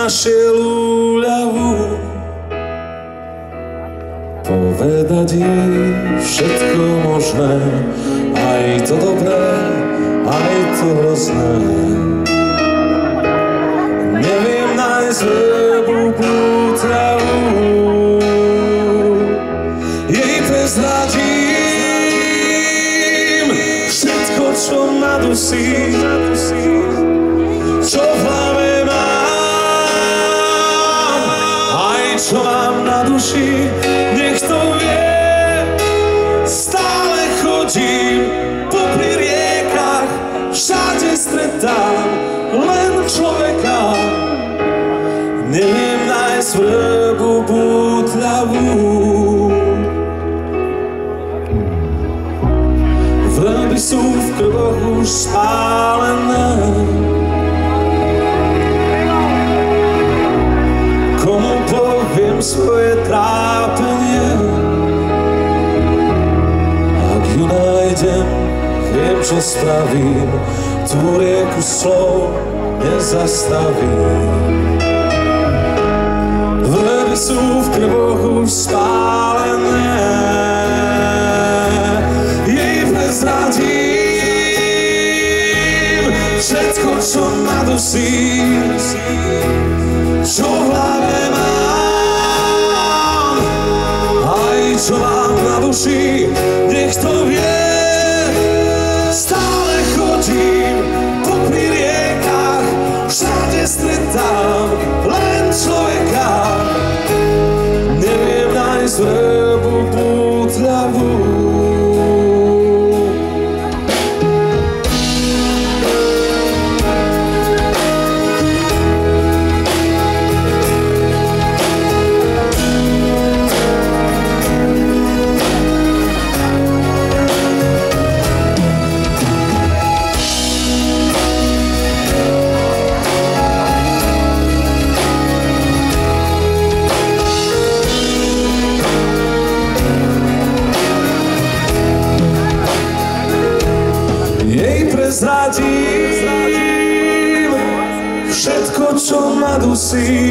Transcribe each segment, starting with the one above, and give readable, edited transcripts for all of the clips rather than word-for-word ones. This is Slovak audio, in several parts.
našiel úľavu. Povedať jej všetko možné, aj to dobré, aj to hrozné. Neviem nájsť hlbokú travu, jej prezradím všetko, čo ma dusí, čo v hlave mám, aj čo mám na duši. Nech to vie, stále chodím popri riekach, všade stretám len človeka. Neviem nájsť vrbu bútľavú. Vrby sú v krvoch už spálené. Komu poviem svoje trápenie? Ak ju nájdem, viem, čo spravím, tú rieku slov nezastavím. Vrby sú v krvoch už spálené, jej prezradím všetko, čo ma dusí, čo v hlave mám, aj čo mám na duši. Nech to vie, stále chodím popri riekach, všade stretám len človeka. Neviem nájsť vrbu bútľavú. Prezradím všetko, čo ma dusí,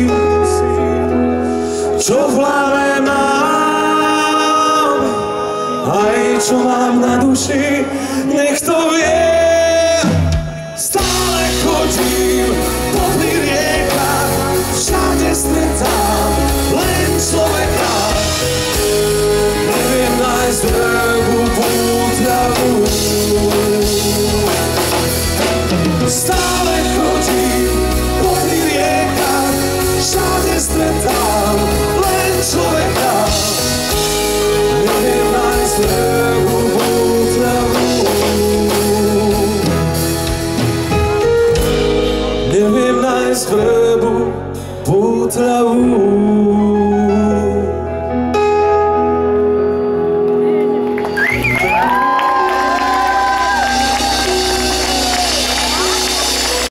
čo v hlave mám, aj čo mám na duši. Nech to vie, stále chodím popri riekach, všade stretám len človeka. Neviem nájsť vrbu bútľavú. Stále chodím popri riekach, všade stretám len človeka. Neviem nájsť vrbu bútľavú. Neviem nájsť vrbu bútľavú.